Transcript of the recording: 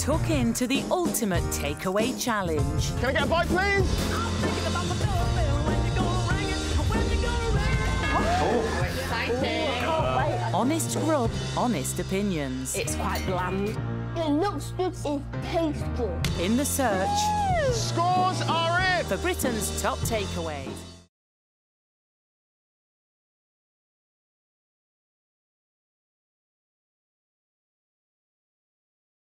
took into the ultimate takeaway challenge. Can I get a bite, please? Oh, exciting. Honest grub, honest opinions. It's quite bland. It looks good, it tastes good. In the search Scores are in! for Britain's top takeaways.